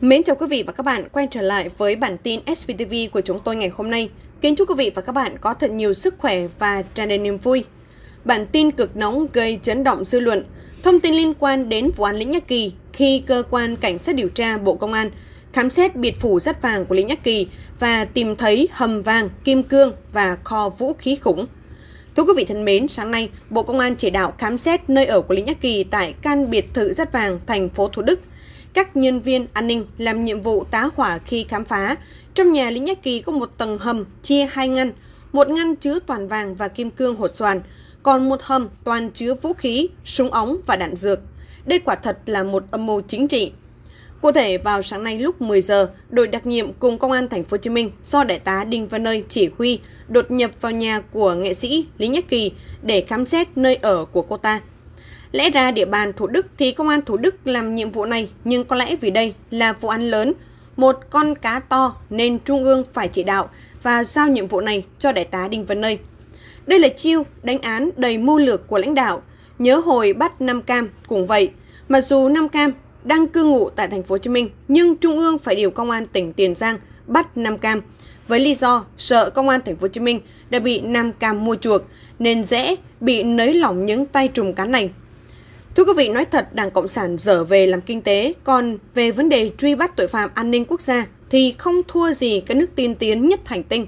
Mến chào quý vị và các bạn quay trở lại với bản tin SVTV của chúng tôi ngày hôm nay. Kính chúc quý vị và các bạn có thật nhiều sức khỏe và tràn đầy niềm vui. Bản tin cực nóng gây chấn động dư luận. Thông tin liên quan đến vụ án Lý Nhắc Kỳ khi cơ quan cảnh sát điều tra Bộ Công an khám xét biệt phủ Dắt Vàng của Lý Nhắc Kỳ và tìm thấy hầm vàng, kim cương và kho vũ khí khủng. Thưa quý vị thân mến, sáng nay, Bộ Công an chỉ đạo khám xét nơi ở của Lý Nhắc Kỳ tại căn biệt thự Dắt Vàng, thành phố Thủ Đức. Các nhân viên an ninh làm nhiệm vụ tá hỏa khi khám phá. Trong nhà Lý Nhắc Kỳ có một tầng hầm chia hai ngăn, một ngăn chứa toàn vàng và kim cương hột xoàn, còn một hầm toàn chứa vũ khí, súng ống và đạn dược. Đây quả thật là một âm mưu chính trị. Cụ thể, vào sáng nay lúc 10 giờ, đội đặc nhiệm cùng Công an Thành phố Hồ Chí Minh do Đại tá Đinh Văn Nơi chỉ huy đột nhập vào nhà của nghệ sĩ Lý Nhắc Kỳ để khám xét nơi ở của cô ta. Lẽ ra địa bàn Thủ Đức thì Công an Thủ Đức làm nhiệm vụ này, nhưng có lẽ vì đây là vụ án lớn, một con cá to nên Trung ương phải chỉ đạo và giao nhiệm vụ này cho Đại tá Đinh Văn Nơi. Đây là chiêu đánh án đầy mưu lược của lãnh đạo. Nhớ hồi bắt Nam Cam cũng vậy, mặc dù Nam Cam đang cư ngụ tại Thành phố Hồ Chí Minh, nhưng Trung ương phải điều Công an tỉnh Tiền Giang bắt Nam Cam với lý do sợ Công an Thành phố Hồ Chí Minh đã bị Nam Cam mua chuộc nên dễ bị nới lỏng những tay trùm cán này. Thưa quý vị, nói thật, Đảng Cộng sản dở về làm kinh tế, còn về vấn đề truy bắt tội phạm an ninh quốc gia thì không thua gì các nước tiên tiến nhất hành tinh.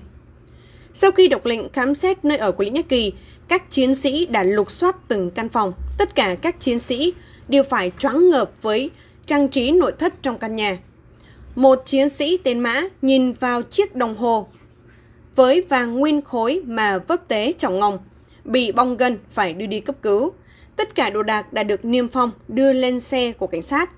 Sau khi đọc lệnh khám xét nơi ở của Lý Nhắc Kỳ, các chiến sĩ đã lục soát từng căn phòng. Tất cả các chiến sĩ đều phải choáng ngợp với trang trí nội thất trong căn nhà. Một chiến sĩ tên Mã nhìn vào chiếc đồng hồ với vàng nguyên khối mà vấp té trọng ngòng, bị bong gân phải đưa đi cấp cứu. Tất cả đồ đạc đã được niêm phong đưa lên xe của cảnh sát.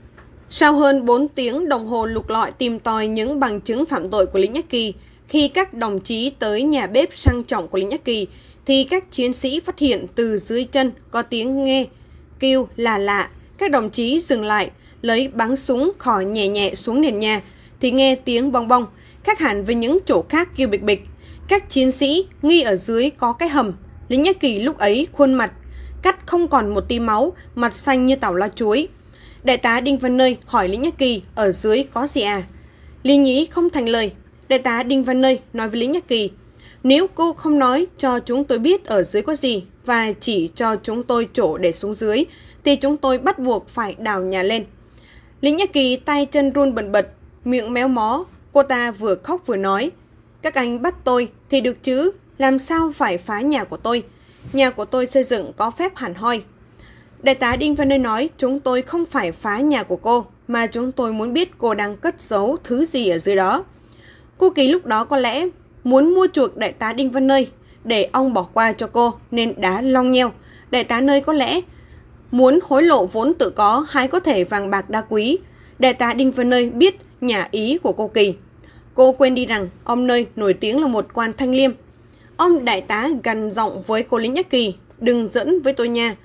Sau hơn 4 tiếng đồng hồ lục lọi tìm tòi những bằng chứng phạm tội của Lý Nhắc Kỳ, khi các đồng chí tới nhà bếp sang trọng của Lý Nhắc Kỳ, thì các chiến sĩ phát hiện từ dưới chân có tiếng nghe, kêu là lạ. Các đồng chí dừng lại, lấy bắn súng khỏi nhẹ nhẹ xuống nền nhà, thì nghe tiếng bong bong, khác hẳn với những chỗ khác kêu bịch bịch. Các chiến sĩ nghi ở dưới có cái hầm. Lý Nhắc Kỳ lúc ấy khuôn mặt cắt không còn một tí máu, mặt xanh như tàu lá chuối. Đại tá Đinh Văn Nơi hỏi Lý Nhắc Kỳ ở dưới có gì à? Lý nhí không thành lời. Đại tá Đinh Văn Nơi nói với Lý Nhắc Kỳ, nếu cô không nói cho chúng tôi biết ở dưới có gì và chỉ cho chúng tôi chỗ để xuống dưới, thì chúng tôi bắt buộc phải đào nhà lên. Lý Nhắc Kỳ tay chân run bần bật, miệng méo mó. Cô ta vừa khóc vừa nói, các anh bắt tôi thì được chứ, làm sao phải phá nhà của tôi? Nhà của tôi xây dựng có phép hẳn hoi. Đại tá Đinh Văn Nơi nói, chúng tôi không phải phá nhà của cô, mà chúng tôi muốn biết cô đang cất giấu thứ gì ở dưới đó. Cô Kỳ lúc đó có lẽ muốn mua chuộc đại tá Đinh Văn Nơi để ông bỏ qua cho cô nên đá long nheo. Đại tá Nơi có lẽ muốn hối lộ vốn tự có hay có thể vàng bạc đá quý. Đại tá Đinh Văn Nơi biết nhả ý của cô Kỳ. Cô quên đi rằng ông Nơi nổi tiếng là một quan thanh liêm. Ông đại tá gằn giọng với cô Lý Nhắc Kỳ, đừng dẫn với tôi nha.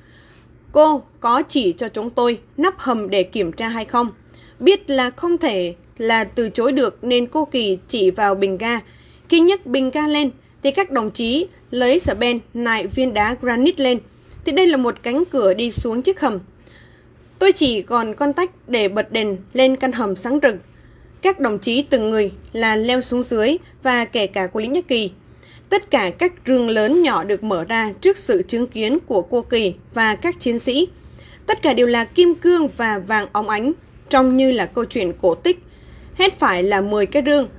Cô có chỉ cho chúng tôi nắp hầm để kiểm tra hay không? Biết là không thể là từ chối được nên cô Kỳ chỉ vào bình ga. Khi nhấc bình ga lên thì các đồng chí lấy sờ ben nại viên đá granite lên. Thì đây là một cánh cửa đi xuống chiếc hầm. Tôi chỉ còn con tách để bật đèn lên căn hầm sáng rực. Các đồng chí từng người là leo xuống dưới và kể cả cô Lý Nhắc Kỳ. Tất cả các rương lớn nhỏ được mở ra trước sự chứng kiến của cô Kỳ và các chiến sĩ. Tất cả đều là kim cương và vàng óng ánh, trông như là câu chuyện cổ tích. Hết phải là 10 cái rương.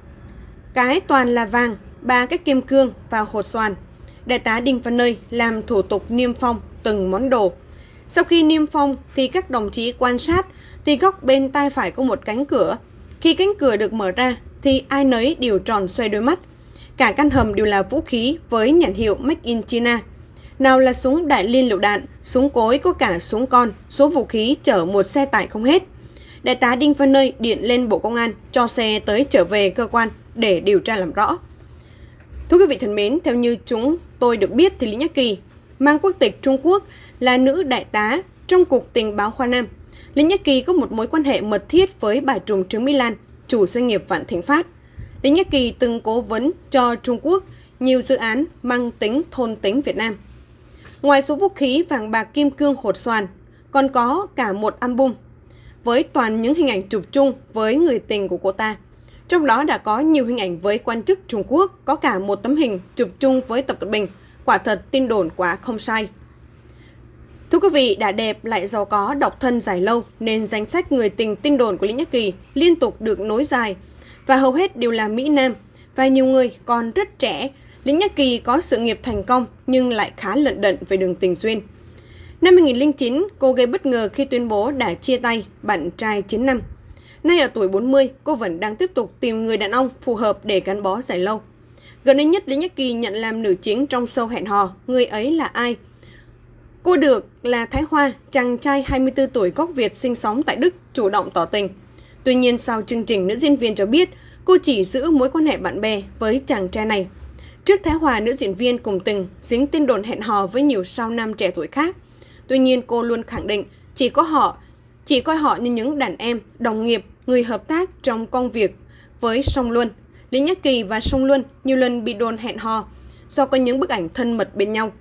Cái toàn là vàng, 3 cái kim cương và hột xoàn. Đại tá Đinh Văn Nơi làm thủ tục niêm phong từng món đồ. Sau khi niêm phong thì các đồng chí quan sát thì góc bên tay phải có một cánh cửa. Khi cánh cửa được mở ra thì ai nấy đều tròn xoay đôi mắt. Cả căn hầm đều là vũ khí với nhãn hiệu Made in China. Nào là súng đại liên lựu đạn, súng cối, có cả súng con, số vũ khí chở một xe tải không hết. Đại tá Đinh Văn Nơi điện lên Bộ Công an cho xe tới trở về cơ quan để điều tra làm rõ. Thưa quý vị thân mến, theo như chúng tôi được biết thì Lý Nhắc Kỳ mang quốc tịch Trung Quốc, là nữ đại tá trong Cục Tình báo Khoa Nam. Lý Nhắc Kỳ có một mối quan hệ mật thiết với bà trùm Trương Mỹ Lan, chủ doanh nghiệp Vạn Thịnh Phát. Lý Nhắc Kỳ từng cố vấn cho Trung Quốc nhiều dự án mang tính thôn tính Việt Nam. Ngoài số vũ khí vàng bạc kim cương hột xoàn, còn có cả một album với toàn những hình ảnh chụp chung với người tình của cô ta. Trong đó đã có nhiều hình ảnh với quan chức Trung Quốc, có cả một tấm hình chụp chung với Tập Cận Bình. Quả thật tin đồn quá không sai. Thưa quý vị, đã đẹp lại giàu có, độc thân dài lâu nên danh sách người tình tin đồn của Lý Nhã Kỳ liên tục được nối dài và hầu hết đều là Mỹ Nam và nhiều người còn rất trẻ. Lý Nhã Kỳ có sự nghiệp thành công nhưng lại khá lận đận về đường tình duyên. Năm 2009, cô gây bất ngờ khi tuyên bố đã chia tay bạn trai 9 năm. Nay ở tuổi 40, cô vẫn đang tiếp tục tìm người đàn ông phù hợp để gắn bó dài lâu. Gần đây nhất, Lý Nhã Kỳ nhận làm nữ chính trong show Hẹn Hò. Người ấy là ai? Cô được là Thái Hoa, chàng trai 24 tuổi gốc Việt sinh sống tại Đức, chủ động tỏ tình. Tuy nhiên, sau chương trình, nữ diễn viên cho biết cô chỉ giữ mối quan hệ bạn bè với chàng trai này. Trước Thái Hoa, nữ diễn viên cùng tình dính tin đồn hẹn hò với nhiều sao nam trẻ tuổi khác. Tuy nhiên, cô luôn khẳng định chỉ coi họ như những đàn em, đồng nghiệp, người hợp tác trong công việc với Song Luân. Lý Nhã Kỳ và Song Luân nhiều lần bị đồn hẹn hò do có những bức ảnh thân mật bên nhau.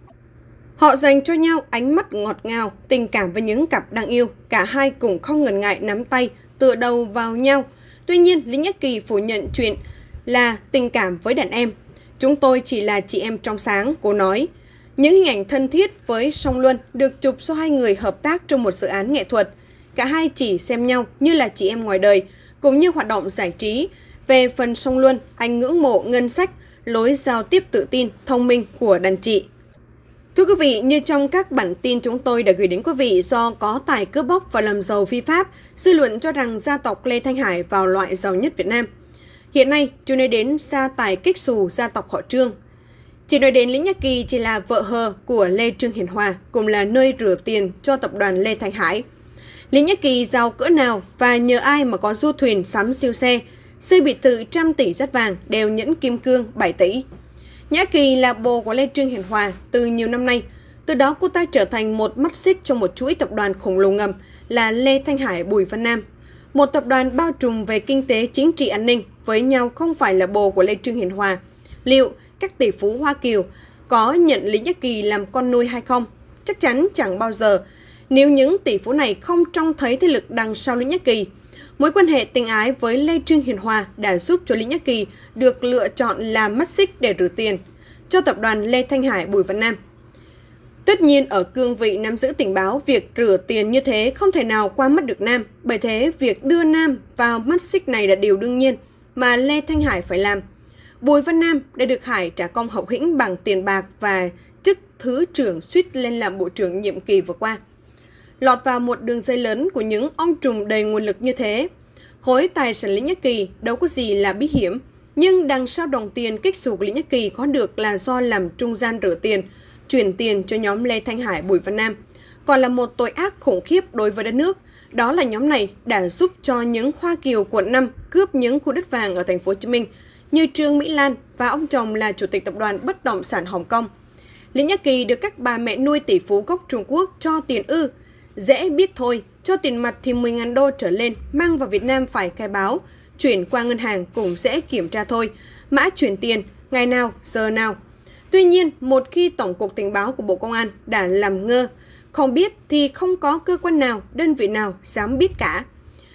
Họ dành cho nhau ánh mắt ngọt ngào, tình cảm với những cặp đang yêu. Cả hai cũng không ngần ngại nắm tay, tựa đầu vào nhau. Tuy nhiên, Lý Nhã Kỳ phủ nhận chuyện là tình cảm với đàn em. Chúng tôi chỉ là chị em trong sáng, cô nói. Những hình ảnh thân thiết với Song Luân được chụp do hai người hợp tác trong một dự án nghệ thuật. Cả hai chỉ xem nhau như là chị em ngoài đời, cũng như hoạt động giải trí. Về phần Song Luân, anh ngưỡng mộ ngân sách, lối giao tiếp tự tin, thông minh của đàn chị. Thưa quý vị, như trong các bản tin chúng tôi đã gửi đến quý vị, do có tài cướp bóc và làm giàu phi pháp, dư luận cho rằng gia tộc Lê Thanh Hải vào loại giàu nhất Việt Nam. Hiện nay, chưa nói đến gia tài kích xù gia tộc họ Trương. Chỉ nói đến Lý Nhã Kỳ chỉ là vợ hờ của Lê Trương Hiền Hòa, cũng là nơi rửa tiền cho tập đoàn Lê Thanh Hải. Lý Nhã Kỳ giàu cỡ nào và nhờ ai mà có du thuyền sắm siêu xe, xây biệt thự trăm tỷ sắt vàng, đeo nhẫn kim cương 7 tỷ. Nhã Kỳ là bồ của Lê Trương Hiền Hòa từ nhiều năm nay. Từ đó cô ta trở thành một mắt xích trong một chuỗi tập đoàn khổng lồ ngầm là Lê Thanh Hải Bùi Văn Nam. Một tập đoàn bao trùm về kinh tế, chính trị, an ninh, với nhau không phải là bồ của Lê Trương Hiền Hòa. Liệu các tỷ phú Hoa Kiều có nhận Lý Nhã Kỳ làm con nuôi hay không? Chắc chắn chẳng bao giờ, nếu những tỷ phú này không trông thấy thế lực đằng sau Lý Nhã Kỳ. Mối quan hệ tình ái với Lê Trương Hiền Hòa đã giúp cho Lý Nhã Kỳ được lựa chọn làm mắt xích để rửa tiền cho tập đoàn Lê Thanh Hải Bùi Văn Nam. Tất nhiên, ở cương vị nắm giữ tình báo, việc rửa tiền như thế không thể nào qua mắt được Nam. Bởi thế, việc đưa Nam vào mắt xích này là điều đương nhiên mà Lê Thanh Hải phải làm. Bùi Văn Nam đã được Hải trả công hậu hĩnh bằng tiền bạc và chức thứ trưởng suýt lên làm bộ trưởng nhiệm kỳ vừa qua. Lọt vào một đường dây lớn của những ông trùm đầy nguồn lực như thế. Khối tài sản Lý Nhã Kỳ đâu có gì là bí hiểm, nhưng đằng sau đồng tiền kích xù của Lý Nhã Kỳ có được là do làm trung gian rửa tiền, chuyển tiền cho nhóm Lê Thanh Hải Bùi Văn Nam. Còn là một tội ác khủng khiếp đối với đất nước, đó là nhóm này đã giúp cho những Hoa Kiều quận 5 cướp những khu đất vàng ở thành phố Hồ Chí Minh như Trương Mỹ Lan và ông chồng là chủ tịch tập đoàn bất động sản Hồng Kông. Lý Nhã Kỳ được các bà mẹ nuôi tỷ phú gốc Trung Quốc cho tiền ư? Dễ biết thôi, cho tiền mặt thì 10.000 đô trở lên, mang vào Việt Nam phải khai báo, chuyển qua ngân hàng cũng dễ kiểm tra thôi, mã chuyển tiền, ngày nào, giờ nào. Tuy nhiên, một khi Tổng cục Tình báo của Bộ Công an đã làm ngơ, không biết thì không có cơ quan nào, đơn vị nào dám biết cả.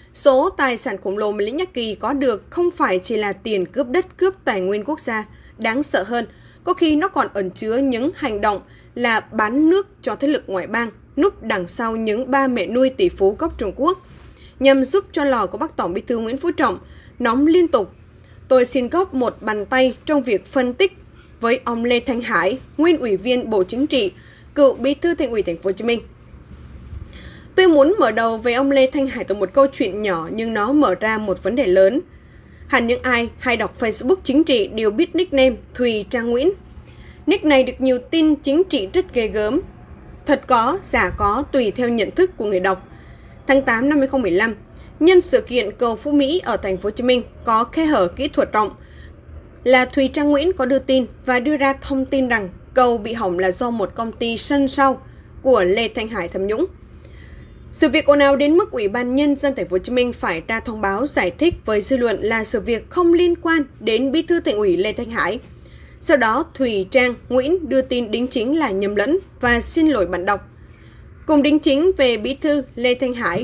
Số tài sản khổng lồ mà Lý Nhã Kỳ có được không phải chỉ là tiền cướp đất, cướp tài nguyên quốc gia, đáng sợ hơn, có khi nó còn ẩn chứa những hành động là bán nước cho thế lực ngoại bang, núp đằng sau những ba mẹ nuôi tỷ phú gốc Trung Quốc, nhằm giúp cho lò của Bác Tổng Bí thư Nguyễn Phú Trọng nóng liên tục. Tôi xin góp một bàn tay trong việc phân tích với ông Lê Thanh Hải, nguyên Ủy viên Bộ Chính trị, cựu Bí thư Thành ủy Thành phố Hồ Chí Minh. Tôi muốn mở đầu về ông Lê Thanh Hải từ một câu chuyện nhỏ nhưng nó mở ra một vấn đề lớn. Hẳn những ai hay đọc Facebook chính trị đều biết nickname Thùy Trang Nguyễn. Nick này được nhiều tin chính trị rất ghê gớm. Thật có, giả có tùy theo nhận thức của người đọc. Tháng 8 năm 2015, nhân sự kiện cầu Phú Mỹ ở thành phố Hồ Chí Minh có khe hở kỹ thuật rộng, là Thùy Trang Nguyễn có đưa tin và đưa ra thông tin rằng cầu bị hỏng là do một công ty sân sau của Lê Thanh Hải tham nhũng. Sự việc ồn ào đến mức Ủy ban Nhân dân thành phố Hồ Chí Minh phải ra thông báo giải thích với dư luận là sự việc không liên quan đến Bí thư Thành ủy Lê Thanh Hải. Sau đó, Thùy Trang Nguyễn đưa tin đính chính là nhầm lẫn và xin lỗi bạn đọc. Cùng đính chính về Bí thư Lê Thanh Hải,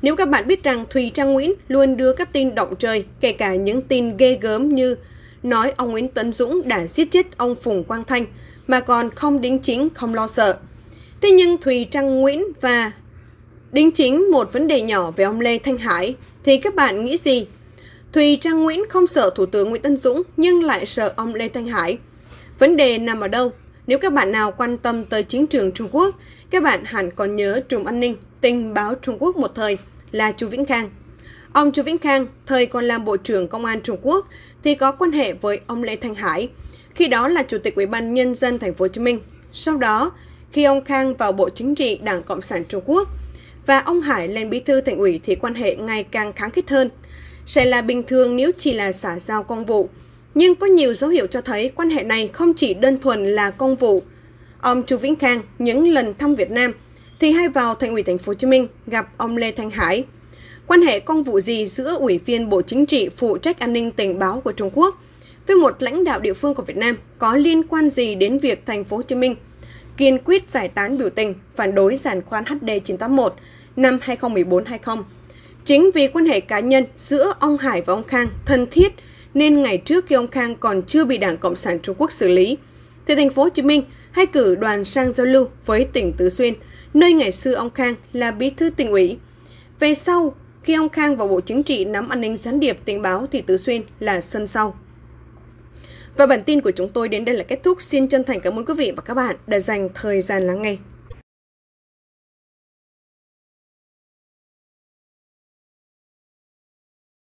Nếu các bạn biết rằng Thùy Trang Nguyễn luôn đưa các tin động trời, kể cả những tin ghê gớm như nói ông Nguyễn Tấn Dũng đã giết chết ông Phùng Quang Thanh, mà còn không đính chính, không lo sợ. Thế nhưng Thùy Trang Nguyễn và đính chính một vấn đề nhỏ về ông Lê Thanh Hải, thì các bạn nghĩ gì? Thùy Trang Nguyễn không sợ Thủ tướng Nguyễn Tấn Dũng nhưng lại sợ ông Lê Thanh Hải. Vấn đề nằm ở đâu? Nếu các bạn nào quan tâm tới chính trường Trung Quốc, các bạn hẳn còn nhớ trùm an ninh tình báo Trung Quốc một thời là Chu Vĩnh Khang. Ông Chu Vĩnh Khang, thời còn làm Bộ trưởng Công an Trung Quốc, thì có quan hệ với ông Lê Thanh Hải, khi đó là Chủ tịch Ủy ban Nhân dân Thành phố Hồ Chí Minh. Sau đó, khi ông Khang vào Bộ Chính trị Đảng Cộng sản Trung Quốc và ông Hải lên Bí thư Thành ủy thì quan hệ ngày càng khăng khít hơn. Sẽ là bình thường nếu chỉ là xã giao công vụ, nhưng có nhiều dấu hiệu cho thấy quan hệ này không chỉ đơn thuần là công vụ. Ông Chu Vĩnh Khang những lần thăm Việt Nam thì hay vào Thành ủy Thành phố Hồ Chí Minh gặp ông Lê Thanh Hải. Quan hệ công vụ gì giữa Ủy viên Bộ Chính trị phụ trách an ninh tình báo của Trung Quốc với một lãnh đạo địa phương của Việt Nam có liên quan gì đến việc Thành phố Hồ Chí Minh kiên quyết giải tán biểu tình phản đối giàn khoan HD 981 năm 2014 hay không? Chính vì quan hệ cá nhân giữa ông Hải và ông Khang thân thiết nên ngày trước khi ông Khang còn chưa bị Đảng Cộng sản Trung Quốc xử lý, thì Thành phố Hồ Chí Minh hay cử đoàn sang giao lưu với tỉnh Tứ Xuyên, nơi ngày xưa ông Khang là bí thư tỉnh ủy. Về sau, khi ông Khang vào Bộ Chính trị nắm an ninh gián điệp tình báo thì Tứ Xuyên là sân sau. Và bản tin của chúng tôi đến đây là kết thúc. Xin chân thành cảm ơn quý vị và các bạn đã dành thời gian lắng nghe.